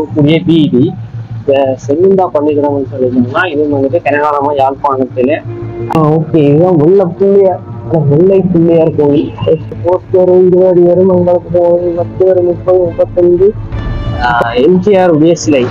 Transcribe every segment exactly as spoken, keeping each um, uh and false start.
போகக்கூடிய வீதி செல்லுந்தா பள்ளிக்கூடம்னு சொல்லிட்டோம்னா இது வந்துட்டு கனகாலமா யாழ்ப்பாணத்துல ஓகே இதுதான் வெள்ளை புள்ளியார் வெள்ளை புள்ளியார் கோயில் போஸ்டர் இருபது வரும் உங்களுக்கு கோயில் பத்து வரும் முப்பது முப்பத்தஞ்சு எம்ஜிஆர் உடைய சிலை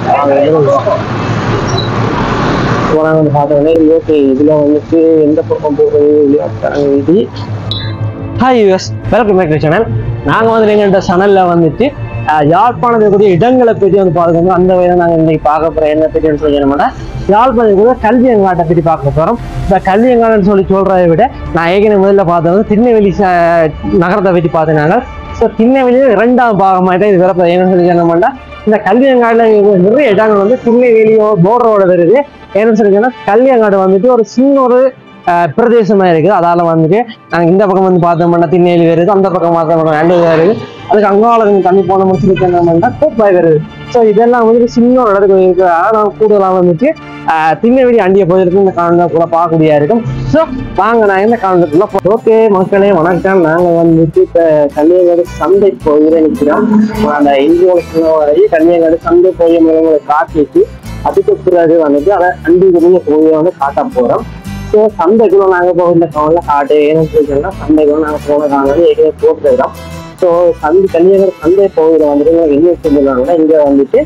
வந்து பார்த்தோன்னே ஓகே இதுல வந்துட்டு எந்த பக்கம் போகிறது இது ஹாய் யூஎஸ் வெல்கம் பேக் டு சேனல். நாங்கள் வந்து எங்கள்கிட்ட சேனல்ல வந்துட்டு யாழ்ப்பாணத்துக்குரிய இடங்களை பற்றி வந்து பார்க்கணும். அந்த வகையில் நாங்கள் இன்னைக்கு பார்க்க போகிறோம். என்ன பற்றின்னு சொல்லணும்னா யாழ்ப்பாணத்துக்குரிய கல்வியங்காட்டை பற்றி பார்க்க போகிறோம். இந்த கல்வியங்காடுன்னு சொல்லி சொல்கிறத விட நான் ஏற்கனவே முதல்ல பார்த்தது திருநெல்வேலி நகரத்தை பற்றி பார்த்தனால ஸோ திருநெல்வேலியில் இரண்டாம் பாகமாக தான் இது வரப்போ என்ன சொல்லி சொன்னோம்னா இந்த கல்வியங்காடில் நிறைய இடங்கள் வந்து திருநெல்வேலியோ போர்டரோட வருது. என்ன சொல்லி சொன்னால் கல்வியங்காடு வந்துட்டு ஒரு சின்ன ஒரு பிரதேசமா இருக்குது. அதால வந்துட்டு நாங்கள் இந்த பக்கம் வந்து பார்த்தோம்னா திருநெல்வேலி வருது, அந்த பக்கம் பார்த்தோம்னா ரெண்டு வருது, அதுக்கு அங்காளம் தண்ணி போன முடிச்சுட்டு என்னன்னா கோப்பாய் வருது. ஸோ இதெல்லாம் வந்துட்டு சின்ன ஒரு இடத்துக்கு இருக்கு. ஆனால் கூடுதலாக வந்துட்டு திருநெல்வேலி அண்டிய போயிருக்கு இந்த காலத்துல பார்க்கக்கூடியா இருக்கும். ஸோ வாங்க நான் இந்த காலத்துக்குள்ள ஓகே மக்களே வணக்கம். நாங்கள் வந்துட்டு இப்போ கன்னியாகுமரி சந்தை கோயில நிற்கிறோம். அந்த இந்தியாவுக்கு கன்னியாகுமரி சந்தை கோயில் மூலங்களை காட்டிட்டு அதுக்கு பிறகு வந்துட்டு அதை அண்டிக்குரிய கோயிலை வந்து காட்ட போறோம். ஸோ சந்தைக்குள்ள நாங்கள் போக இந்த காலில் காட்டு ஏன்னு சொல்லிட்டோம்னா சந்தைக்குள்ள நாங்கள் போன காலம் ஏற்கனவே போட்டுருக்கோம். ஸோ சந்தை கன்னியாகுமரி சந்தை கோயிலை வந்துட்டு என்ன சொல்லிடுவாங்கன்னா இங்கே வந்துட்டு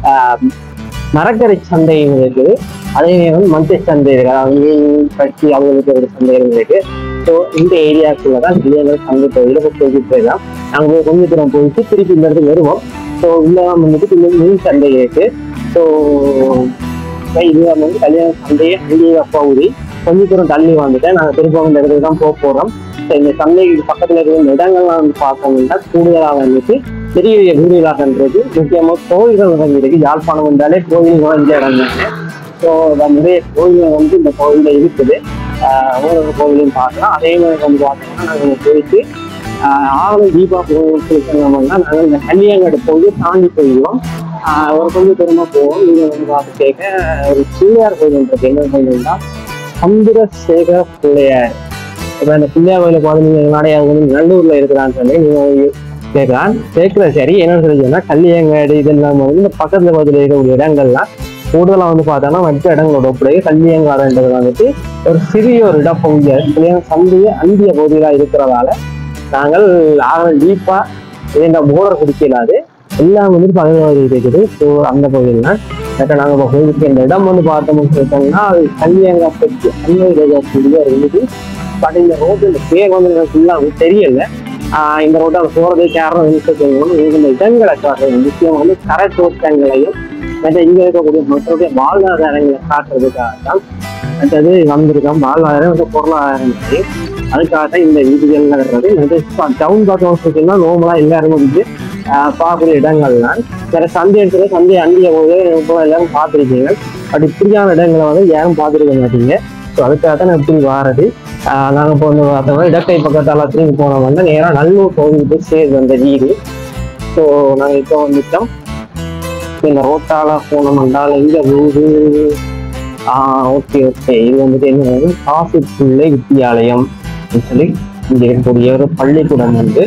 மரக்கரை சந்தை இருக்குது, அதே வந்து மஞ்சள் சந்தை இருக்கு, அதாவது கட்சி அவங்களுக்கு ஒரு சந்தைகள் இருக்கு. ஸோ இந்த ஏரியாக்குள்ள தான் கன்னியாகுமரி சந்தை கோயிலை போயிட்டு போயிடலாம். நாங்கள் கொஞ்சம் தூரம் போயிட்டு திருப்பி இந்த இடத்துக்கு வருவோம். ஸோ இதெல்லாம் வந்துட்டு மீன் சந்தை இருக்கு. ஸோ இதுதான் வந்து கல்யாண சந்தையை அங்கேயே பகுதி கொஞ்சம் தூரம் தள்ளி வந்துட்டேன். நாங்கள் திருப்பம் இந்த இடத்துக்கு தான் போக போகிறோம். ஸோ இந்த சந்தைக்கு பக்கத்தில் இருக்கிற இடங்கள்லாம் வந்து பார்த்தோம்னா கூடுதலாக வந்துட்டு பெரிய பெரிய வீடுகளாகன்றது முக்கியமாக கோயில்கள் வந்துருக்கு. யாழ்ப்பாணம் வந்தாலே கோயில்கள் இந்த இடம் தானே. ஸோ நிறைய கோயில்கள் வந்து இந்த கோயிலில் இருக்குது. ஒவ்வொரு கோயிலையும் பார்க்கலாம். அதே மாதிரி வந்து பார்த்தோம்னா நாங்கள் போயிட்டு ஆவணம் தீபா போனோம்னா நாங்கள் இந்த கன்னியாகுமரி போய் தாண்டி போயிடுவோம். ஒரு கொஞ்சம் தூரமாக போவோம். நீங்கள் வந்து பார்த்து கேட்க ஒரு பிள்ளையார் கோயில்ன்றது என்ன கோயில்னா சந்திரசேகர பிள்ளையார். இப்போ அந்த பிள்ளையார் கோயிலை பார்த்து நீங்கள் நாடையாக வந்து நல்லூர்ல இருக்கிறான்னு சொல்லி நீங்கள் கேட்கலாம். கேட்கல சரி என்னன்னு சொல்லிச்சோன்னா கல்வியங்காடு இதெல்லாம் வந்து இந்த பக்கத்துல பக்கத்தில் இருக்கக்கூடிய இடங்கள்லாம் கூடுதலாக வந்து பார்த்தோன்னா மற்ற இடங்களோட ஒப்படைய கல்வியங்காடுன்றது வந்துட்டு ஒரு சிறிய ஒரு இடப்பகுதியாக சந்தைய அந்திய பகுதிகளாக இருக்கிறதால நாங்கள் ஆகணும் டீப்பா இந்த போர்டர் குடிக்கலாது எல்லாம் வந்துட்டு பகுதி இருக்குது. ஸோ அந்த பகுதியில் தான் நாங்கள் இப்போ போயிட்டு இந்த இடம் வந்து பார்த்தோம்னு சொல்லிட்டோம்னா அது கல்வியங்கா பற்றி அன்னை ரேகாக்கூடிய இருந்துட்டு பட் இந்த ரோட்டு இந்த பேர் வந்து எனக்கு ஃபுல்லாக தெரியல. இந்த ரோட்டை அவங்க போகிறதுக்கு காரணம் சொல்லணும் இந்த இடங்களை காட்டுறது முக்கியம் வந்து கரை தோட்டங்களையும் மற்ற இங்கே இருக்கக்கூடிய மக்களுடைய வாழ்வாதாரங்களை காட்டுறதுக்காக தான் மற்றது வந்திருக்கோம். வாழ்வாதாரம் வந்து பொருளாதாரம் அதுக்காக தான் இந்த வீடுகள் நகர்றது. டவுன் பார்த்தோம்னு சொல்லிட்டோம்னா நோமலாக எல்லாருமே வந்து பார்க்கக்கூடிய இடங்கள்லாம் வேற சந்தை எடுத்துல சந்தை அண்டிய போது எல்லாரும் பார்த்துருக்கீங்க. அப்படி இப்படியான இடங்களை வந்து யாரும் பார்த்துருக்க மாட்டீங்க. ஸோ அதுக்காக தான் நான் இப்படி வாரது. நாங்கள் இப்போ வந்து பார்த்தோம்னா இடக்கை பக்கத்தால் திரும்பி போனோம் வந்து நேராக நல்லூர் கோவிலுக்கு சேருது அந்த வீடு. ஸோ நாங்கள் இப்போ வந்துட்டோம். இந்த ரோட்டால போனோம்னால எங்க வீடு ஆஹ் ஓகே ஓகே இது வந்துட்டு என்ன காசு பிள்ளை வித்தியாலயம் சொல்லி இங்க இருக்கக்கூடிய ஒரு பள்ளிக்கூடம் வந்து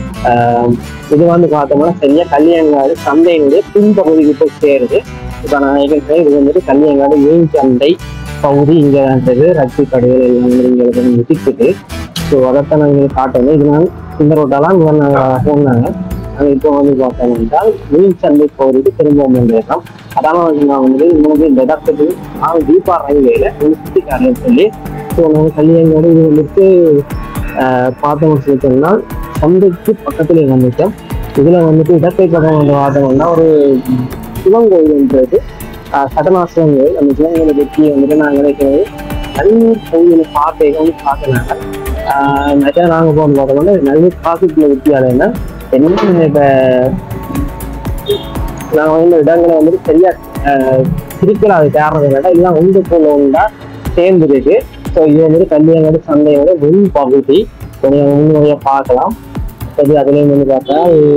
இது வந்து பார்த்தோம்னா சரியா கல்வியங்காடு சந்தையினுடைய பின்பகுதிக்கு போய் சேருது. இப்போ நான் நினைக்கிறேன் இது வந்துட்டு கல்வியங்காடு மீன் சந்தை பகுதி இங்கே இருந்தது ரத்தி கடைகள் எல்லாம் இங்கே விதிக்குது. ஸோ அதைத்தான் நாங்கள் காட்டணும். இது நான் இந்த ரோட்டெல்லாம் இங்கே நாங்கள் போனாங்க. நாங்கள் இப்போ வந்து பார்த்தோம் என்றால் மீன் சந்தை பகுதிக்கு திரும்பவும் வந்துருக்கோம். அதனால வந்து நான் வந்து இன்னொரு இந்த இடத்துக்கு நாங்கள் தீபா ரயில்வேல சுற்றிக்காரன்னு சொல்லி ஸோ நாங்கள் கல்வியங்காடு இது வந்துட்டு பார்த்தோம்னு சொல்லிட்டோம்னா சந்தைக்கு பக்கத்துல வந்துட்டோம். இதுல வந்துட்டு இடத்தை பக்கம் வந்து பார்த்தோம்னா ஒரு சிவன் கோயில்ன்றது சட்டநாசன் கோயில். அந்த சிவன் கோயிலை பற்றி வந்துட்டு நாங்கள் நினைக்கிறது நல்லூர் கோயிலை பார்த்து வந்து பார்க்கறாங்க. நிறைய நாங்கள் போகணும் பார்த்தோம்னா நல்லூர் காசுக்குள்ள வித்தியாலயம்னா என்ன இப்போ நாங்கள் வந்து இடங்களை வந்துட்டு சரியா சிரிக்கல அது காரணம் என்னடா எல்லாம் ஒன்று போல ஒன்றா சேர்ந்துருக்கு. ஸோ இது வந்துட்டு கல்வியங்காடு சந்தையோட முன் பகுதி கொஞ்சம் முன்னுரையை பார்க்கலாம். அது அதுலேயும் வந்து பார்த்தா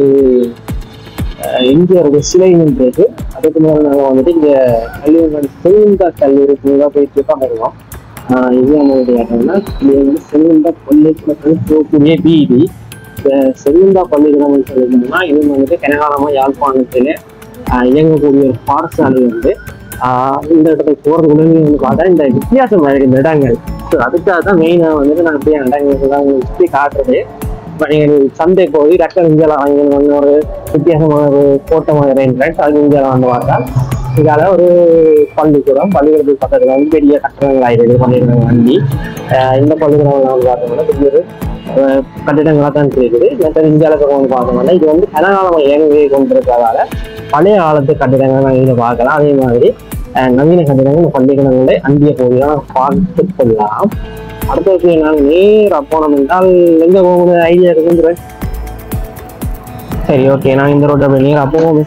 எம்ஜிஆரோட சிலைன்றது அதுக்கு மேலே நாங்கள் வந்துட்டு இங்கே கல்வியங்காடு செல்லுந்தா கல்லூரிக்கு தான் போயிட்டு தான் வருவோம். இது நம்மளுடைய இடம்னா கல்வியங்காடு செல்லுந்தா பள்ளிக்கூடத்தில் போகக்கூடிய வீதி. இந்த செல்லுந்தா பள்ளிக்கூடம்னு சொல்லியிருந்தோம்னா இது வந்துட்டு கனகாலமாக யாழ்ப்பாணத்தில் இயங்கக்கூடிய ஒரு பாடசாலை வந்து இந்த இடத்துக்கு போகிறதுக்குள்ளே வந்து பார்த்தா இந்த வித்தியாசம் மாதிரி இந்த இடங்கள். ஸோ அதுக்காக தான் மெயினாக வந்துட்டு நான் அப்படியே இடங்களுக்கு தான் சுற்றி காட்டுறது. இப்போ நீங்கள் சந்தை போய் டக்கர் இந்தியாவில் வாங்கி ஒரு வித்தியாசமான ஒரு தோட்டமாக இருந்துச்சு. அது இந்தியாவில் வந்து பார்த்தா இதால ஒரு பள்ளிக்கூடம், பள்ளிக்கூடத்துக்கு பக்கத்தில் வந்து பெரிய கட்டடங்கள் ஆயிடுது பள்ளிக்கூடம் வண்டி. இந்த பள்ளிக்கூடம் வந்து பார்த்தோம்னா பெரிய ஒரு கட்டிடங்களாக தான் இருக்குது. மற்ற இந்தியாவில் வந்து பார்த்தோம்னா இது வந்து கனகாலம் இயங்கி கொண்டிருக்கிறதால பழைய காலத்து கட்டிடங்கள் நான் இதில் பார்க்கலாம். அதே மாதிரி நவீன கட்டிடங்கள் இந்த பள்ளிக்கூடங்களை அந்திய பகுதியாக பார்த்து கொள்ளலாம். அடுத்த நாங்கள் நேராக போனோம் என்றால் எங்கே போகணும் ஐடியா இருக்குங்கிறேன். சரி, ஓகே, நான் இந்த ரோட்டை போய் நேராக போவோம்.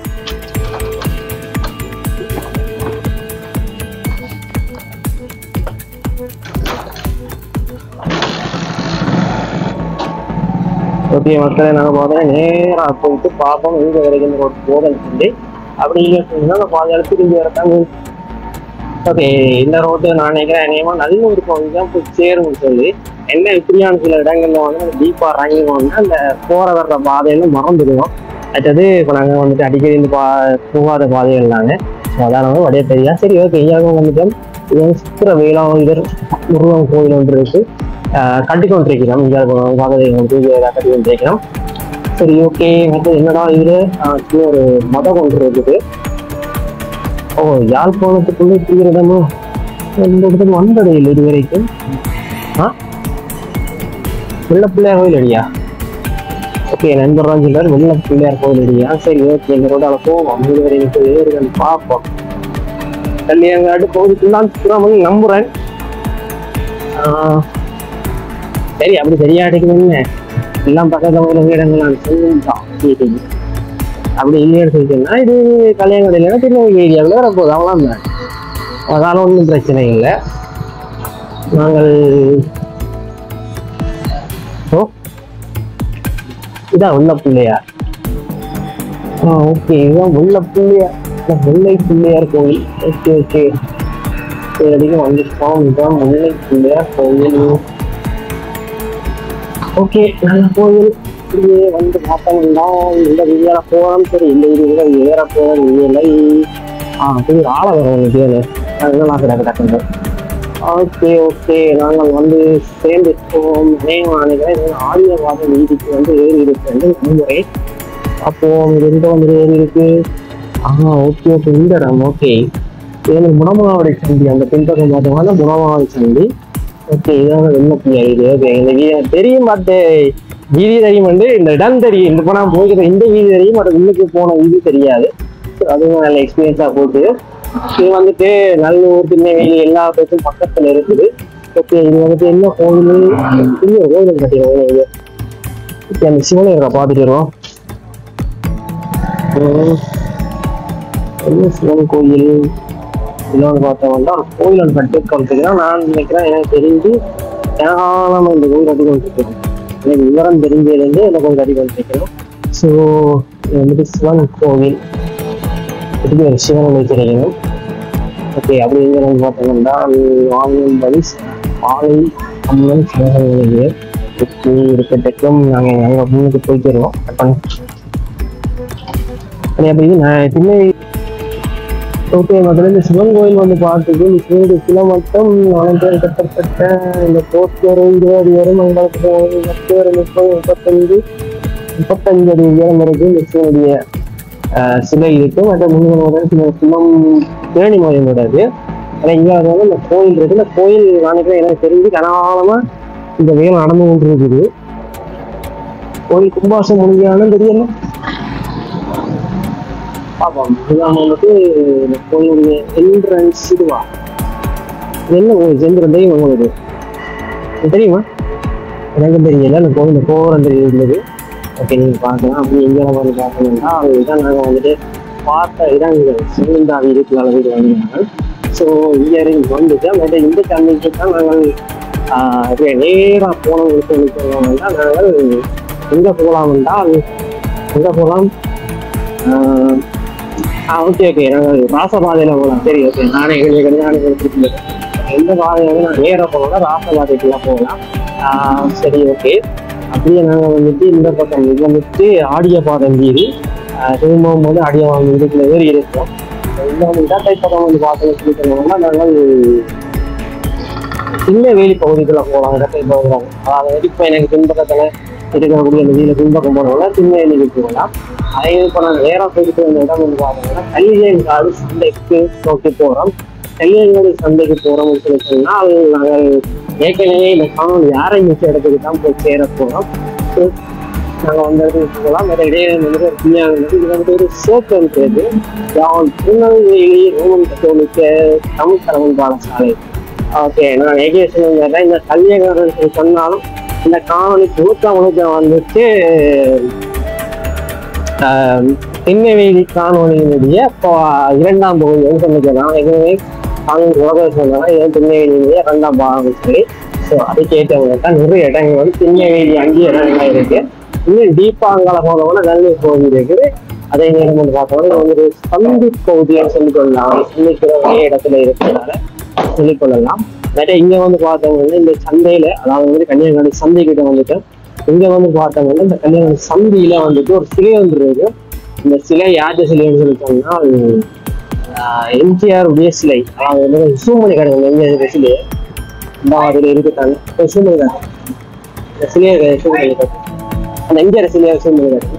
ஓகே மக்களை, நாங்கள் பார்த்தோன்னா நேராக போயிட்டு பார்ப்போம் எங்கே வரைக்கும் இந்த ரோட் போகன்னு சொல்லி. அப்படி இல்லை சொன்னீங்கன்னா பாதி திரும்பி வரத்தாங்க. ஓகே, இந்த ரோட்டு நான் நினைக்கிறேன் என்னையமா நல்ல ஒரு பகுதி தான் போய் சேரும்னு சொல்லி என்ன இப்படியான சில இடங்கள்ல வந்து டீப்பாக இறங்கினோம்னா அந்த போகிற வர்ற பாதையில மறந்துடுவோம். அடுத்தது இப்போ நாங்கள் வந்துட்டு அடிக்கடி இந்த பா போகாத பாதைகள் தாங்க. ஸோ அதான் வந்து வடைய தெரியா. சரி, ஓகே, இங்கே வந்துட்டோம். இது வந்து சித்திர வேளாங்கர் முருகன் கோயில் ஒன்று இருக்கு, கட்டிக்கொண்டிருக்கிறோம். இங்கே பாதையை வந்து கட்டிக்கொண்டிருக்கிறோம். சரி, ஓகே, மற்ற என்னடா இது ஒரு மதம் ஒன்று இருக்குது. ஓ, யாழ்ப்பாணத்துக்குள்ளே தீவிரமா இந்த இடத்துக்கு வந்தது இல்லை இது வரைக்கும். ஆ, வெள்ள பிள்ளையார் கோயில் அடியா? ஓகே, நண்பர்தான் சொல்றாரு வெள்ள பிள்ளையார் கோயில் அடியா. சரி, ஓகே, இந்த ரோட்டால போவோம். இது வரைக்கும் ஏறுகள் பார்ப்போம். கல்யாணாட்டு கோவிலுக்குள்ளான் சுற்றுலாமல் நம்புறேன். சரி, அப்படி சரியா எடுக்கணும்னு எல்லாம் பக்கத்தில் இடங்கள் நான் சொல்லுதான் கேட்டீங்க. அப்படி இல்லைன்னு சொல்லிட்டேன்னா இது கல்யாணம் இல்லைன்னா திருநெல்வேலி ஏரியாவில் வரப்போகுது, அவ்வளோதான் தான். அதனால ஒன்றும் பிரச்சனை இல்லை. நாங்கள் ஓ இதான் உள்ள பிள்ளையார். ஆ, ஓகே, இதுதான் உள்ள பிள்ளையார், முல்லை பிள்ளையார் கோயில். ஓகே ஓகே அதிகம் வந்துருக்கோம். இதுதான் முல்லை பிள்ளையார் கோயில். ஓகே, நல்ல கோயில். இப்படியே வந்து பார்த்தோம்னா இந்த வீதியால போகிறோம். சரி, இந்த வீதியில ஏற போகிறோம் இல்லை. ஆ, சரி, ஆள வரும் வீடியோவில் அதெல்லாம் கிடக்கு டக்குங்க. ஓகே ஓகே, நாங்கள் வந்து சேர்ந்துருக்கோம். நினைக்கிறேன் ஆரியவாத வீதிக்கு வந்து ஏறி இருக்கு வந்து முறை. அப்போ எந்த வந்து ஏறி இருக்கு? ஆ, ஓகே ஓகே, இந்த இடம். ஓகே, எனக்கு முனமாவடை சந்தி அந்த பின்பக்கம் பார்த்தோம்னா முனமாவடை சந்தி. ஓகே, இதான் வெள்ள பிள்ளையார் இது. ஓகே, இந்த வீதி தெரியும், பட் வீதி தெரியும் வந்து இந்த இடம் தெரியும். இந்த போனால் போய்கிற இந்த வீதி தெரியும், பட் உள்ளுக்கு போன வீதி தெரியாது. அதுவும் நல்ல எக்ஸ்பீரியன்ஸாக போட்டு இது வந்துட்டு நல்லூர் திருநெல்வேலி எல்லா பேருக்கும் பக்கத்துல இருக்குது. ஓகே, இது வந்துட்டு என்ன கோவில்? பெரிய கோவில் கட்டிடுவோம். இது ஓகே, அந்த சிவனையரை பார்த்துட்டு வருவோம். என்ன சிவன் கோயில் இன்னொன்று பார்த்தோம்னா கோயில் ஒன்று கட்டி கொண்டிருக்கிறேன். நான் நினைக்கிறேன் எனக்கு தெரிஞ்சு ஏராளமாக இந்த கோயில் கட்டி கொண்டிருக்கிறோம். எனக்கு விவரம் தெரிஞ்சதுலேருந்து இந்த கோயில் கட்டி கொண்டிருக்கிறோம். ஸோ இது வந்துட்டு சிவன் கோவில், இதுக்கு ஒரு சிவன் வைத்திருக்கணும். ஓகே, அப்படி எங்கே வந்து பார்த்தோம்னா வாங்கியம்படி ஆலை அம்மன் சிவகங்கை ஓகே இருக்கட்டும். நாங்கள் அங்கே முன்னுக்கு போய்க்கிறோம். அதே அப்படி நான் திருநெல்வேலி ஓகே முதல்ல இந்த சிவன் கோயில் வந்து பார்த்துட்டு இந்த சிவனுடைய சில மட்டும் நாலு கட்டப்பட்ட இந்த போஸ்டர் இருபது வரும் மங்களுக்கு பத்து வரும் முப்பது முப்பத்தஞ்சு முப்பத்தஞ்சு அடி உயரம் வரைக்கும் இந்த சிவனுடைய சிலை இருக்கு. மற்ற முன்னோட சில சிவம் தேனி மொழியோடது. ஆனால் இங்கே வந்து இந்த கோயில் இருக்கு. இந்த கோயில் நினைக்கிறேன் எனக்கு தெரிஞ்சு கனகாலமா இந்த வேலை நடந்து கொண்டு இருக்குது. கோயில் கும்பாசம் முடிஞ்சாலும் தெரியல பார்ப்போம். இதுதான் வந்துட்டு இந்த கோயிலுடைய என்ட்ரன்ஸ். இதுவா என்ன கோயில்? செந்திர தெய்வம் உங்களுக்கு தெரியுமா? எனக்கும் தெரியல. அந்த கோயில் கோரம் தெரியுது. ஓகே, நீங்கள் பார்க்கலாம். அப்படி எங்கே வந்து பார்க்கணும்னா அதுதான் நாங்கள் வந்துட்டு பார்த்த இடங்கள் சிவந்தா வீட்டுக்கு அளவுக்கு வந்தாங்க. ஸோ இங்கே வந்துட்டு மற்ற இந்த தண்ணிக்கு தான் நாங்கள் நேராக போனவங்களுக்கு சொல்லுவாங்கன்னா நாங்கள் எங்கே போகலாம் என்றால் எங்கே போகலாம்? ஆ, ஓகே ஓகே, நாங்கள் ராசபாதையில் போகலாம். சரி, ஓகே, நானே எங்களுக்கு நானே கொடுத்துருக்கேன். எந்த பாதையை வந்து நான் நேராக போகலாம், ராசபாதைக்குலாம் போகலாம். சரி, ஓகே, அப்படியே நாங்கள் வந்துட்டு இந்த பக்கம் இது வந்துட்டு ஆடிய பாதை வீதி. திரும்பவும் வந்து அடியவாங்க இதுக்குள்ள ஏறி இருக்கும். இந்த வந்து இடத்தை பக்கம் வந்து பார்த்தோம்னு சொல்லி சொன்னோம்னா நாங்கள் திண்ணவேலி பகுதிக்குள்ள போகலாம். இடத்தை போகிறாங்க அதாவது இப்போ எனக்கு பின்பக்கத்தில் இருக்கக்கூடிய அந்த வீட்டில் பின்பக்கம் போனோம்னா திண்ணவேலிக்கு போகலாம். அதே இப்போ நான் நேரம் போயிட்டு அந்த இடம் வந்து பார்த்தோம்னா கல்லியங்காடு சந்தைக்கு நோக்கி போகிறோம். கல்லியங்காடு சந்தைக்கு போகிறோம்னு சொல்லி சொன்னால் நாங்கள் ஏற்கனவே இந்த காணொலி ஆரம்பிச்ச இடத்துக்கு தான் போய் சேர போகிறோம். நாங்கள் வந்து இடத்துக்கு போகலாம். வேற இடையே வந்து வந்து இது வந்து ஒரு சோப்பு பேரு திருநெல்வேலி ரோமன் கத்தோலிக்க தமிழ் தலைவன் பாடசாலை. ஓகே, நான் ஏகேஷன் இந்த கல்வியகாரன் சொல்லி சொன்னாலும் இந்த காணொலி முழுக்க முழுக்க வந்துட்டு திண்ணவேலி காணொலியினுடைய இப்போ இரண்டாம் பகுதி சொல்லிக்கலாம். ஏற்கனவே காணொலி சொன்னா ஏன் திண்ணவேலியினுடைய இரண்டாம் பாகம் சொல்லி ஸோ அதுக்கேற்றவங்க தான் நிறைய இடங்கள் வந்து திண்ணவேலி அங்கேயே இடங்கள்லாம் இருக்கு. இன்னும் டீப்பாங்கால போனவங்க நல்ல பகுதி இருக்குது. அதே நேரம் வந்து பார்த்தோம்னா வந்து சந்தி பகுதின்னு சொல்லிக் கொள்ளலாம். சந்திக்கிற ஒரே இடத்துல இருக்கிறதுனால சொல்லிக் கொள்ளலாம். நிறைய இங்க வந்து பார்த்தவங்க இந்த சந்தையில அதாவது வந்து கன்னியாகுமரி சந்தை கிட்ட வந்துட்டு இங்க வந்து பார்த்தவங்க இந்த கன்னியாகுமரி சந்தையில வந்துட்டு ஒரு சிலை வந்து இருக்கு. இந்த சிலை யார்ட சிலைன்னு சொல்லி சொன்னால் எம்ஜிஆர் உடைய சிலை. அதாவது வந்து சூமணி கடை எம்ஜிஆர் சிலை இந்த அதுல இருக்குட்டாங்க. சூமணி கடை இந்த சிலையை சூமணி கடை அந்த எம்ஜிஆர் சிலையை சூமணி கடை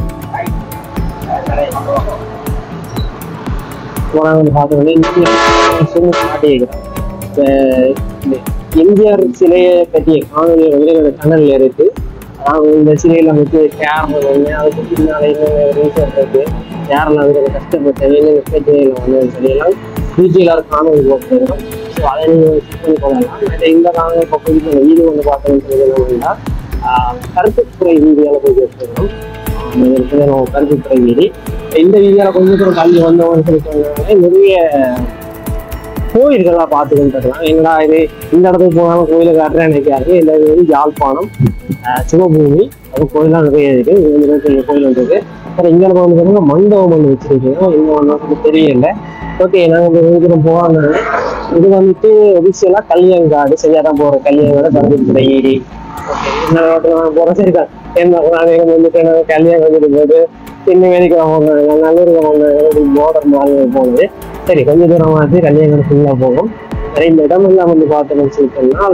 எம்ஜிஆர் சிலையை பற்றிய காணொலி வந்து சேனல்ல இருக்கு. அதாவது இந்த சிலையில வந்து கேரளா அதுக்கு பின்னால ரீசன் இருக்கு. கேரளா வந்து கஷ்டப்பட்டது வந்து சிலையெல்லாம் டீட்டெயிலாக காணொலி போட்டுருக்கோம். ஸோ அதை நீங்கள் கொள்ளலாம். இந்த நாங்கள் இப்போ புதுசாக வீடு வந்து பார்த்தோம்னு சொல்லணும்னா கருத்துத்துறை வீதியால் போய் வச்சுருக்கோம். கருத்துத்துறை வீதி இந்த வீதியால கொஞ்சம் தூரம் கல்வி வந்தவங்க சொல்லி சொன்னாங்க நிறைய கோயில்கள்லாம் பார்த்துக்கிட்டு இருக்கலாம். என்னடா இது இந்த இடத்துக்கு போனாலும் கோயிலை காட்டுறேன் நினைக்காது. இந்த இது வந்து யாழ்ப்பாணம் சிவபூமி அது கோயிலாம் நிறைய இருக்கு. இது கோயில் வந்துருக்கு. அப்புறம் இங்கே வந்து பார்த்தீங்கன்னா மண்டபம் ஒன்று வச்சிருக்கோம். இன்னும் ஒன்று தெரியல. ஓகே, நாங்கள் கொஞ்சம் தூரம் போவாங்க. இது வந்துட்டு ஒபிஷியலா கல்யாங்காடு சரியா தான் போறோம். கல்யாங்காடு கருத்துத்துறை வீதி. ஓகே, இன்னும் போகிறோம். சரிக்கா என்ன வந்துட்டு கல்யாணம் வந்துட்டு போது இன்னும் வேலைக்கு அவங்க நல்லூருக்கு அவங்க போர்டர் மாதிரி போகுது. சரி, கொஞ்சம் தூரம் வந்து கல்யாணம் ஃபுல்லாக போகும். சரி, இந்த இடமெல்லாம் வந்து பார்த்தோம்னு சொல்லிட்டோம்னா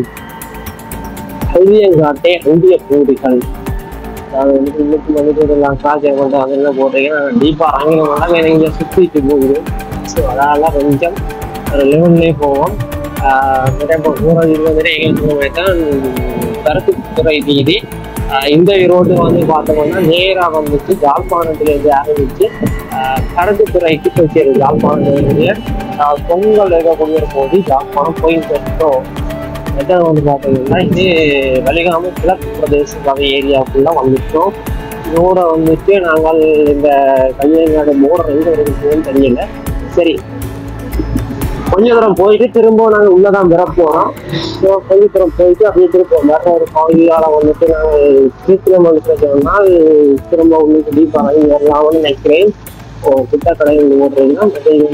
கல்வியங்காட்டே இந்திய பகுதிகள். அதாவது வந்து இன்னைக்கு வந்துட்டு எல்லாம் காசை கொண்டு அதெல்லாம் போட்டீங்கன்னா டீப்பாக ஆங்கிலம் இங்கே சுற்றிட்டு போகுது. ஸோ அதெல்லாம் கொஞ்சம் ஒரு லெவல்லே போவோம். நிறைய போகிறது இருபது நிறைய தான் கருத்துத்துறை வீதி. இந்த ரோடு வந்து பார்த்தோம்னா நேராக வந்துட்டு ஜாழ்ப்பாணத்திலேருந்து ஆரம்பிச்சு கருத்துத்துறைக்கு போய் சேரும். ஜாழ்ப்பாணத்திலேருந்து பொங்கல் இருக்கக்கூடிய போது ஜாழ்ப்பாணம் போய் பெற்றோம். எதை வந்து பார்த்தீங்கன்னா இது வலிகாம கிழக்கு பிரதேச வகை ஏரியாவுக்குள்ள வந்துட்டோம். இதோட வந்துட்டு நாங்கள் இந்த கன்னியாகுமரி போர்டர் எங்க இருக்குன்னு தெரியல. சரி, கொஞ்ச தூரம் போயிட்டு திரும்ப நாங்கள் உள்ளதான் பெற போறோம். ஸோ கொஞ்ச தூரம் போயிட்டு அப்படியே திருப்போம். வேற ஒரு பகுதியால வந்துட்டு நாங்கள் சீக்கிரம் வந்துட்டோம்னா திரும்ப உங்களுக்கு டீப்பாக வரலாம்னு நினைக்கிறேன். ஓ கிட்ட கடை ஓடுறீங்கன்னா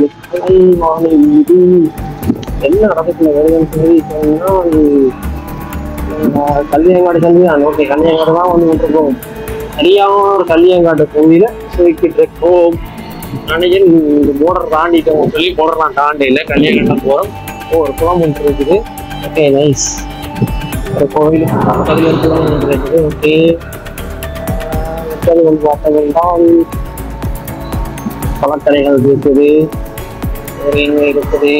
இது என்ன நடக்கத்துல வருதுன்னு சொல்லி சொன்னா கல்யாங்காடு கல்விதான். ஓகே, கல்யாங்காடு தான் வந்து விட்டுருக்கோம். சரியான ஒரு கல்யாங்காட்டு கோவில சுருக்கிட்டு இருக்கோம். நினைக்கிறேன் இந்த போர்டர் தாண்டிட்டோம் சொல்லி போர்டர்லாம் தாண்டில கல்யாணம் போகிறோம். ஒரு குளம் ஒன்று இருக்குது. Okay, nice. ஒரு கோவில் பக்கத்தில் இருக்குது. ஓகே, வந்து பார்த்தீங்கன்னா பழக்கடைகள் இருக்குது. என்ன இருக்குது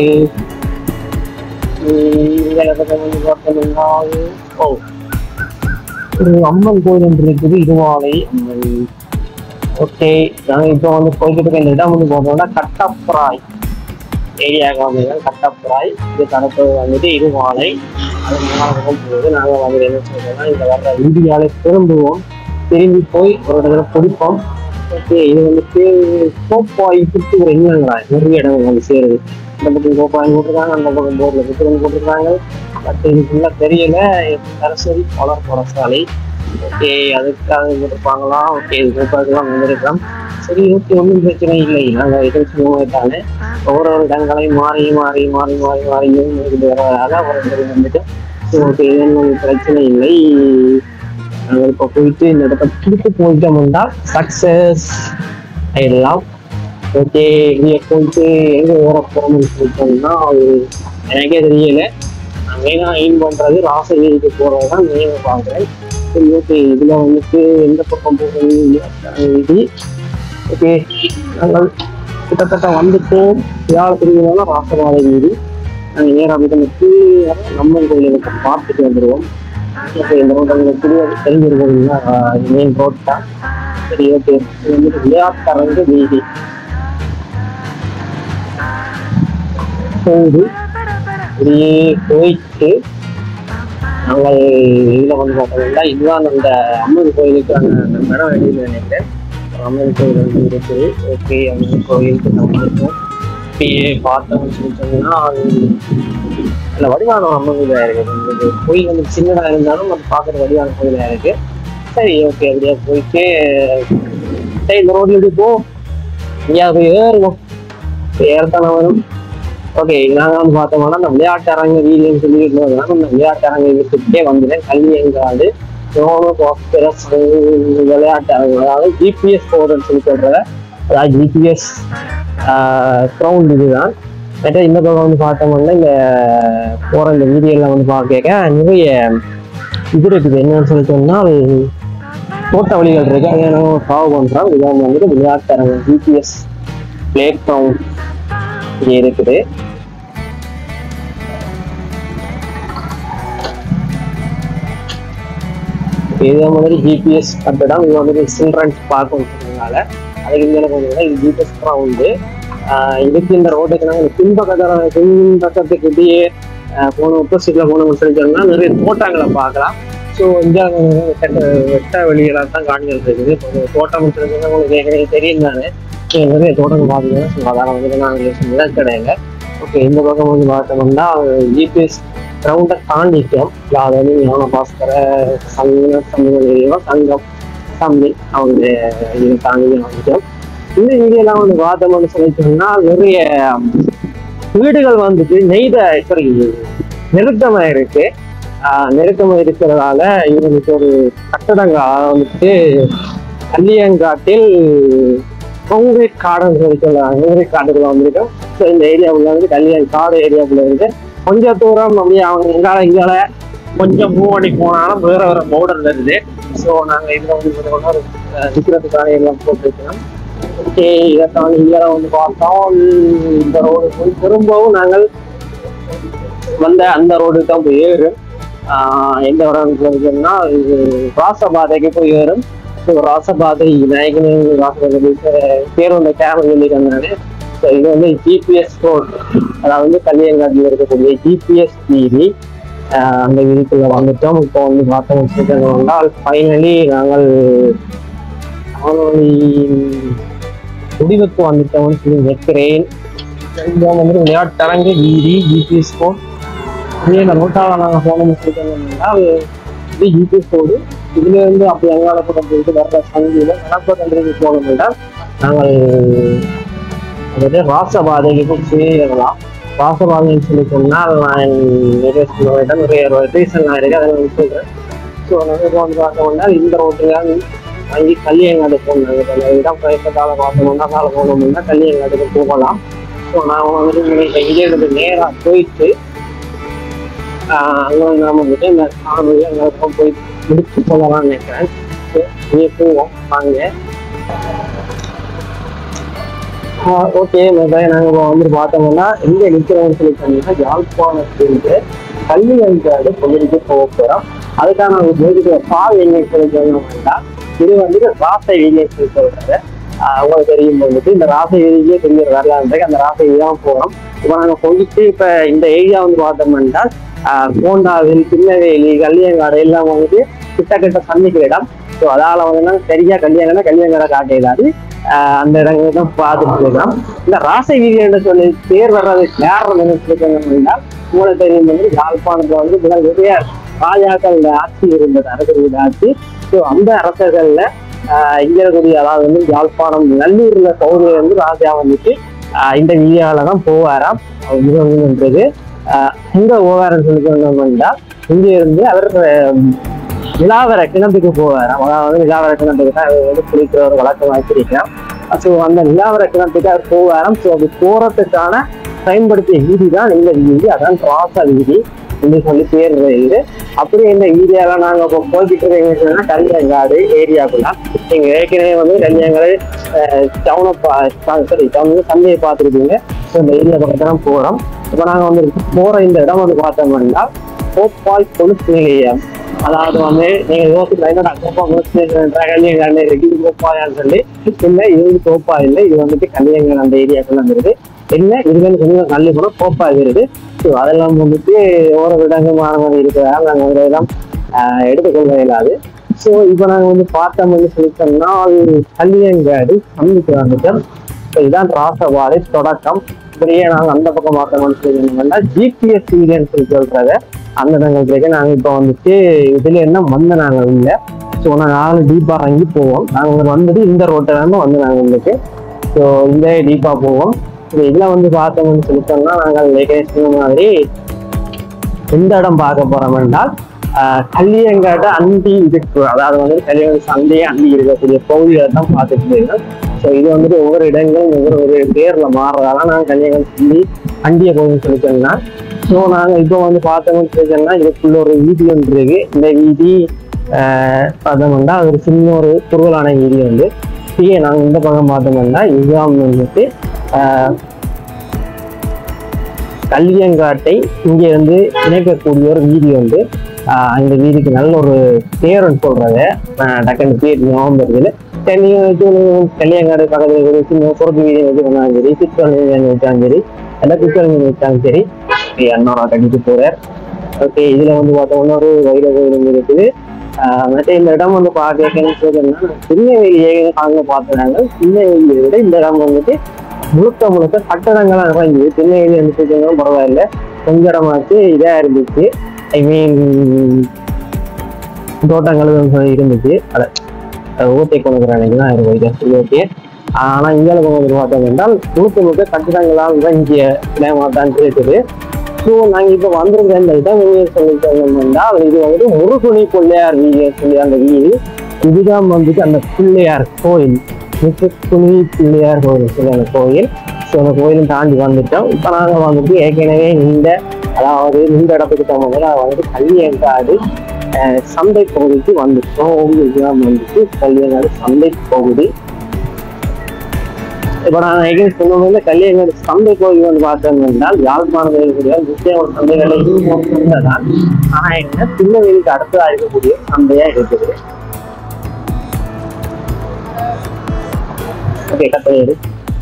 வந்து பார்த்தீங்கன்னா ஓ ஒரு அம்மன் கோயில் ஒன்று இருக்குது. இருவாலை அம்மன். ஓகே, நாங்கள் இப்போ வந்து போய்கிட்டு இருக்க இந்த இடம் வந்து போனோம்னா கட்டப்புறாய் ஏரியாவுக்கு வந்து கட்டப்புறாய். இதுக்கு அடுத்தது வந்துட்டு இருவாலை. அது மூணாவது போகுது. நாங்கள் வந்து என்ன சொல்றோம்னா இந்த வர்ற இந்தியாவில திரும்புவோம். திரும்பி போய் ஒரு இடத்துல பிடிப்போம். ஓகே, இது வந்துட்டு கோப்பாய் புத்தூர் என்னங்களா நிறைய இடங்கள் வந்து சேருது. இந்த பக்கம் கோப்பாய் போட்டிருக்காங்க, அந்த பக்கம் போர்டில் புத்தூர் போட்டிருக்காங்க. பட் இது ஃபுல்லாக தெரியல. சரஸ்வதி பலர் பாடசாலை. ஓகே, அதுக்காக இருப்பாங்களா? ஓகே, இதுக்காகலாம் வந்திருக்கலாம். சரி, ஓகே, ஒன்றும் பிரச்சனை இல்லை. நாங்கள் எதிர்த்து தானே ஒவ்வொரு ஒரு இடங்களை மாறி மாறி மாறி மாறி மாறியும் இருக்குது. வரதால ஒரு வந்துட்டு ஓகே, ஒன்றும் பிரச்சனை இல்லை. நாங்கள் இப்போ போயிட்டு இந்த இடத்த பிடித்து போயிட்டோம்னா சக்சஸ் ஆயிடலாம். ஓகே, இங்கே போயிட்டு எங்கே ஓர போகணும்னு சொல்லிட்டோம்னா அது எனக்கே தெரியல. நான் மெயினாக எய்ம் பண்ணுறது ராசகிரிக்கு போகிறது தான் மெயினாக பார்க்குறேன். சரி, ஓகே, இதில் வந்துட்டு எந்த பக்கம் போகிறது இது. ஓகே, நாங்கள் கிட்டத்தட்ட வந்துட்டோம். விழாவை திரும்பினா ராசபாதை வீதி. நாங்கள் நேராக வந்துட்டு நம்ம கோயிலுக்கு பார்த்துட்டு வந்துடுவோம். ஓகே, இந்த ரோட் எங்களுக்கு தெரியாது, தெரிஞ்சிருக்கோம்னா மெயின் ரோட் தான். சரி, ஓகே, இது வந்துட்டு விளையாட்டரங்கு வீதி போகுது. இப்படியே போயிட்டு நாங்கள் இதில் வந்து பார்த்தோம்னா இதுதான் அந்த அம்மன் கோயிலுக்கு அந்த இடம் வெளியில் நினைக்கிறேன். அம்மன் கோயில் வந்து இருக்குது. ஓகே, அம்மன் கோயிலுக்கு நம்ம இருக்கோம். இப்படியே பார்த்தோம்னு சொல்லிட்டோம்னா நல்ல வடிவான அம்மன் கோயிலாக இருக்குது. கோயில் வந்து சின்னதாக இருந்தாலும் அது பார்க்குற வடிவான கோயிலாக இருக்குது. சரி, ஓகே, அப்படியே போயிட்டு சரி இந்த ரோட்ல எப்படி போ எங்கேயாவது போய் ஏறுவோம். ஏறத்தானே வரும். ஓகே, நாங்கள் வந்து பார்த்தோம்னா அந்த விளையாட்டு அரங்க வீடுன்னு சொல்லிட்டு அந்த விளையாட்டு அரங்க வீட்டுக்கே வந்துட்டேன். கல்வியங்காடு விளையாட்டு அரங்கு, அதாவது ஜிபிஎஸ் போர்டுன்னு சொல்லி சொல்ற, அதாவது ஜிபிஎஸ் கிரவுண்ட் இதுதான். மற்ற இந்த பக்கம் வந்து பார்த்தோம்னா இந்த போகிற இந்த வீடியோலாம் வந்து பார்க்க நிறைய இது இருக்குது. என்னன்னு சொல்லி சொன்னால் தோட்ட வழிகள் இருக்கு. அதை நாங்கள் ஃபாலோ பண்ணுறோம். இதான் வந்துட்டு விளையாட்டு அரங்கு ஜிபிஎஸ் பிளே கிரவுண்ட் இங்கே இருக்குது. இதே மாதிரி ஜிபிஎஸ் கட்டடம். இது வந்துட்டு சில்ட்ரன்ஸ் பார்க் இருக்கிறதுனால அதுக்கு இங்கே கொஞ்சம் இது ஜிபிஎஸ் கிரவுண்டு. இதுக்கு இந்த ரோட்டுக்கு நாங்கள் பின்பக்கத்தில் பின்பக்கத்துக்கு இப்படியே போன ஆப்போசிட்ல போனோம்னு சொல்லிட்டோம்னா நிறைய தோட்டங்களை பார்க்கலாம். ஸோ இங்கே வெட்ட வெட்ட வெளியெல்லாம் தான் காணிகள் இருக்குது. இப்போ தோட்டம் சொல்லிட்டோம்னா உங்களுக்கு ஏற்கனவே தெரியும் தானே, நிறைய தோட்டங்கள் பார்த்துக்கலாம். ஸோ அதனால் வந்துட்டு நாங்கள் இடம் கிடையாது. ஓகே, இந்த பக்கம் வந்து பார்த்தோம்னா ஜிபிஎஸ் கிரவுண்டை தாண்டிட்டோம். அது வந்து ஞான பாஸ்கர சங்கம் சங்கம் சங்கம் சம்பி அவங்க இதை தாண்டி வந்துட்டோம். இந்த வீடியோலாம் வந்து பார்த்தோம்னு சொல்லிட்டோம்னா நிறைய வீடுகள் வந்துட்டு நெய்த சாரி நெருக்கமாக இருக்கு. நெருக்கமாக இருக்கிறதால இவங்களுக்கு ஒரு கட்டடங்கள் வந்துட்டு கல்லியங்காட்டில் கான்கிரீட் காடுன்னு சொல்லி சொல்லுவாங்க. கான்கிரீட் காடுக்குள்ள வந்துருக்கோம். ஸோ இந்த ஏரியாவுக்குள்ள வந்து கல்லியங் காடு ஏரியாவுக்குள்ள இருக்கு. கொஞ்சம் தூரம் அப்படியே அவங்க எங்கால இங்கால கொஞ்சம் மூவ் பண்ணி போனாலும் வேற வேற பவுடர் இருக்குது. ஸோ நாங்கள் இதில் வந்து விற்கிறதுக்கான எல்லாம் போட்டுருக்கோம். ஓகே, இதை தாண்டி இங்கே வந்து பார்த்தோம். இந்த ரோடு போய் திரும்பவும் நாங்கள் வந்த அந்த ரோடுக்கு தான் போய் ஏறும். எந்த இடம்னா இது ராசபாதைக்கு போய் ஏறும். ஸோ ராசபாதை நாயகனே ராசபாதை பேர் வந்த கேமரா சொல்லியிருந்தாரு. ஸோ இது வந்து ஜிபிஎஸ் ரோட், அதாவது வந்து கல்லியங்காட்டில் இருக்கக்கூடிய ஜிபிஎஸ் வீதி. அந்த வீதிக்குள்ள வந்துட்டோம். இப்போ வந்து பார்த்தோம் வந்தால் ஃபைனலி நாங்கள் முடிவுக்கு வந்துட்டோம்னு சொல்லி நிற்கிறேன். வந்து விளையாட்டரங்கு வீதி ஜிபிஎஸ் ரோட். இதே இந்த ரோட்டாக நாங்கள் போனோம்னு சொல்லிட்டோம்னா இது ஜிபிஎஸ் ரோடு. இதுல இருந்து அப்படி அங்காள பக்கம் போயிட்டு வர்ற சங்கில நடப்ப கண்டிக்கு போனோம்னா நாங்கள் அதாவது ராசபாதைக்கு போய் சேரலாம். ராசபாதைன்னு சொல்லி சொன்னால் நான் நிறைய சொல்லுவேன், நிறைய ரீசன் நான் இருக்கு, அதை நான் சொல்றேன். ஸோ நாங்கள் இப்போ வந்து பார்த்தோம்னா இந்த ரோட்டுல வாங்கி கல்லியங்காடு போனாங்க. இடம் பயப்பட்டால பார்த்தோம்னா கால போனோம்னா கல்லியங்காடுக்கு போகலாம். ஸோ நான் வந்துட்டு இங்கே இருந்து நேராக போயிட்டு அங்கே நாம வந்துட்டு இந்த சாமியை அங்கே போய் முடிச்சு போகலாம்னு நினைக்கிறேன். இங்கே போவோம் வாங்க. ஓகே, நாங்கள் வந்துட்டு பார்த்தோம்னா எங்கே நிற்கிறோம்னு சொல்லி சொன்னீங்கன்னா யாழ்ப்பாணத்திலிருந்து கல்வியங்காடு பகுதிக்கு போக போகிறோம். அதுக்கான ஒரு போதிக்கிற பால் எங்கே சொல்லி சொன்னோம்னா இது வந்துட்டு ராசை வீதியை சொல்லி சொல்றாரு. அவங்களுக்கு தெரியும் வந்துட்டு இந்த ராசை வீதியே தெரிஞ்ச வரலான்றது அந்த ராசை வீதி தான் போகிறோம். இப்போ நாங்கள் போயிட்டு இப்போ இந்த ஏரியா வந்து பார்த்தோம்னா கோண்டாவில் திருநெல்வேலி கல்வியங்காடு எல்லாம் வந்துட்டு கிட்ட கிட்ட சந்திக்கிற இடம். ஸோ அதால் வந்து சரியா கல்யாணம்னா கல்யாணங்களை காட்டிடாது அந்த இடங்களை தான் பார்த்துட்டு இருக்கோம். இந்த ராசை வீதி என்று சொல்லி பேர் வர்றது காரணம் என்ன சொல்லிட்டோம்னா உங்களுக்கு தெரியும் வந்து யாழ்ப்பாணத்துல வந்து முதல் நிறைய ராஜாக்கள் ஆட்சி இருந்தது, அரசர்கள் ஆட்சி. ஸோ அந்த அரசர்கள்ல ஆஹ் இங்க இருக்கக்கூடிய அதாவது வந்து யாழ்ப்பாணம் நல்லூர்ல பகுதியில இருந்து ராஜா வந்துட்டு ஆஹ் இந்த வீதியால தான் போவாராம். என்றது ஆஹ் இந்த ஓவாரம் சொல்லி சொன்னோம்னா இங்க இருந்து அவர் நிலாவர கிணத்துக்கு போவார். அதாவது நிலாவர கிணத்துக்கு தான் வந்து குளிக்கிற ஒரு வழக்கம் வச்சிருக்கேன். ஸோ அந்த நிலாவர கிணத்துக்கு அவர் போவாராம். ஸோ அது போறதுக்கான பயன்படுத்திய வீதி தான் இந்த வீதி, அதான் ராசா வீதி என்று சொல்லி பேர் இது. அப்படியே இந்த ஏரியால நாங்க இப்போ போய்கிட்டு இருக்கீங்கன்னா கல்யாங்காடு ஏரியாக்குள்ள நீங்க ஏற்கனவே வந்து கல்யாங்காடு டவுனை பா சாரி டவுன் சந்தையை பார்த்துருக்கீங்க. ஸோ இந்த ஏரியா பக்கத்துல தான் போறோம். இப்போ நாங்க வந்து போற இந்த இடம் வந்து பார்த்தோம்னா கோப்பாய் கொலுசு நிலையம். அதாவது வந்து நீங்க யோசிக்கலாம் என்னடா கோப்பா கொலுசு கல்யாங்காடு இது கோப்பாயான்னு சொல்லி இல்லை, இது கோப்பா இல்லை, இது வந்துட்டு கல்யாங்காடு அந்த ஏரியாக்குள்ள வந்துருது. என்ன இதுன்னு கொஞ்சம் நல்லி கூட கோப்பா இருக்குது. ஸோ அதெல்லாம் வந்துட்டு ஒரு இடங்கள் மாணவர்கள் இருக்கிறதால நாங்கள் வந்து எல்லாம் எடுத்துக்கொள்ள இயலாது. ஸோ இப்போ நாங்கள் வந்து பார்த்தோம் வந்து சொல்லிட்டோம்னா அது கல்யாங்காடு சந்திக்கு வந்துட்டோம். ஸோ இதுதான் ராசபாதை தொடக்கம். இப்படியே நாங்கள் அந்த பக்கம் பார்த்தோம்னு சொல்லியிருந்தோம்னா ஜிபிஎஸ் சீரியன்னு சொல்லி சொல்றத அந்த இடங்களுக்கு நாங்கள் இப்போ வந்துட்டு இதுல என்ன வந்து நாங்கள் இல்லை. ஸோ நாங்கள் நாலு டீப்பா இறங்கி போவோம். நாங்கள் வந்துட்டு இந்த ரோட்டை தான் வந்து நாங்கள் உங்களுக்கு ஸோ இந்த டீப்பா போவோம். இதுல வந்து பார்த்தோம்னு சொல்லிட்டோம்னா நாங்கள் சொன்ன மாதிரி எந்த இடம் பார்க்க போறோம் என்றால் கல்யாங்காடு அண்டி இருக்கு. அதாவது வந்து கல்யாண சந்தையை அண்டி இருக்கக்கூடிய பகுதிகளை தான் பார்த்துட்டு இருக்கோம். ஸோ இது வந்துட்டு ஒவ்வொரு இடங்களும் ஒவ்வொரு ஒரு பேர்ல மாறுறதால நாங்கள் கல்யாணம் சொல்லி அண்டிய பகுதின்னு சொல்லிட்டோம்னா ஸோ நாங்கள் இப்போ வந்து பார்த்தோம்னு சொல்லிட்டோம்னா இதுக்குள்ள ஒரு வீதி ஒன்று இருக்கு. இந்த வீதி பார்த்தோம்னா ஒரு சின்ன ஒரு குறுகலான வீதி வந்து இங்கே நாங்கள் இந்த பக்கம் பார்த்தோம்னா இதுதான் வந்துட்டு கல்யாங்காட்டை இங்கே வந்து இணைக்கக்கூடிய ஒரு வீதி வந்து இந்த வீதிக்கு நல்ல ஒரு பேருன்னு சொல்றத டக்குன்னு பேர் ஞாபகம் வருது. கல்யாங்காடு பக்கத்துல சின்ன பொறுப்பு வீதி வச்சுருந்தாலும் சரி, சிக்கல் வச்சாலும் சரி, எல்லாம் சிக்கல் வச்சாலும் சரி அண்ணோரா கட்டிட்டு போறார். ஓகே, இதுல வந்து பார்த்தோம்னா ஒரு வைர கோயில் இருக்குது. மற்ற இந்த இடம் வந்து பார்க்கணும்னா திருநெல்வேலியை அங்கே பார்த்துறாங்க. திருநெல்வேலியை விட இந்த இடம் வந்துட்டு முழுக்க முழுக்க கட்டடங்கள்லாம் இறங்குது. திருநெல்வேலி வந்து பரவாயில்ல, கொஞ்ச இடமாச்சு இதா இருந்துச்சு. ஐ மீன் தோட்டங்கள் இருந்துச்சு. அதை ஊத்தை கொண்டுக்கிறாங்க தான் இருக்கும். ஓகே, ஆனா இந்தியாவில் கொண்டு பார்த்தோம் என்றால் முழுக்க முழுக்க கட்டிடங்களால் தான் இங்கே இடமாதான் இருக்குது. ஸோ நாங்கள் இப்போ வந்திருக்க இந்த இடம் சொல்லிட்டோம் என்றால் இது வந்துட்டு முருகுனி பிள்ளையார் வீதி சொல்லி அந்த வீடு. இதுதான் வந்துட்டு அந்த பிள்ளையார் கோயில், முத்துக்குனி பிள்ளையார் கோயில் சொல்லி அந்த கோயில். ஸோ அந்த கோயிலும் தாண்டி வந்துட்டோம். இப்போ நாங்கள் வந்துட்டு ஏற்கனவே இந்த அதாவது இந்த இடத்துக்கு தகுந்த அதை வந்துட்டு கல்யாங்காடு சந்தை பகுதிக்கு வந்துட்டோம். இதுதான் வந்துட்டு கல்யாங்காடு சந்தை பகுதி. இப்போ நான் எகைன் சொன்னது கல்யாங்காடு சந்தை பகுதி வந்து பார்த்தோம் என்றால் யாழ்ப்பாணத்தில் இருக்கக்கூடிய முக்கிய ஒரு சந்தைகளை தான். ஆனால் என்ன திருநெல்வேலிக்கு அடுத்ததாக இருக்கக்கூடிய சந்தையா இருக்குது. ஓகே, கட்டையது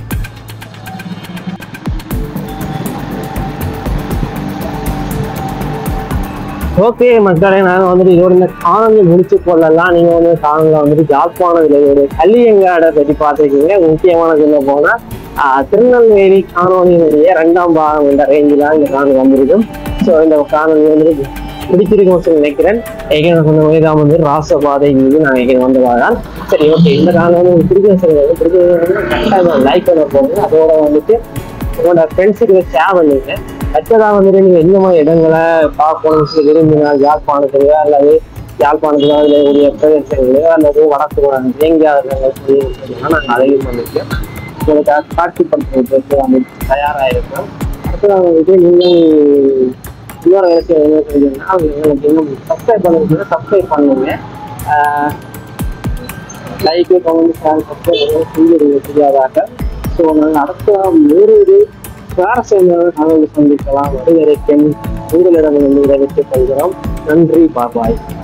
ஓகே மக்களே, நாங்கள் வந்துட்டு இதோட இந்த காணொலி முடிச்சு கொள்ளலாம். நீங்கள் வந்து காணொலியில் வந்துட்டு யாழ்ப்பாணத்தில் ஒரு கல்யாங்காடை பற்றி பார்த்துருக்கீங்க. முக்கியமான சொல்ல போனால் திருநெல்வேலி காணொலியினுடைய ரெண்டாம் பாகம் என்ற ரேஞ்சில் தான் இந்த காணொலி வந்திருக்கும். ஸோ இந்த காணொலி வந்துட்டு பிடிச்சிருக்கும் சொல்லி நினைக்கிறேன். ஏற்கனவே சொன்ன மாதிரி தான் வந்து ராசபாதை மீது நான் ஏற்கனவே வந்தவாதான். சரி, ஓகே, இந்த காணொலி வந்து பிடிச்ச சொல்லுங்கள். பிடிச்சது கரெக்டாக லைக் பண்ண போகுது. அதோட வந்துட்டு உங்களோட ஃப்ரெண்ட்ஸுக்கு ஷேர் பண்ணிங்க. அடுத்ததாக வந்துட்டு நீங்கள் எந்த மாதிரி இடங்களை பார்க்கணும்னு சொல்லி விரும்பினால் யாழ்ப்பாணத்துலையோ அல்லது யாழ்ப்பாணத்துல அதில் கூடிய பிரதேசங்களையோ அல்லது வடக்கு எங்கேயாவது சொல்லிங்கன்னா நாங்கள் அதையும் பண்ணிருக்கோம். உங்களுக்கு காட்சிப்படுத்துறதுக்கு வந்து தயாராக இருக்கோம். அடுத்ததாக வந்துட்டு நீங்கள் இன்னொரு விஷயம் என்ன செஞ்சீங்கன்னா எங்களுக்கு இன்னும் சப்ஸ்கிரைப் பண்ணுறது சப்ஸ்கிரைப் பண்ணுங்க. லைக்கு கமெண்ட் ஷேர் சப்ஸ்கிரைப் செஞ்சுருங்க தெரியாதாக. ஸோ நாங்கள் அடுத்த வேறு ஒரு சுவாரஸ்யமான தகவல் சந்திக்கலாம். அது வரைக்கும் உங்களிடம் விடைபெற்றுக் கொள்கிறோம். நன்றி, பாபாய்.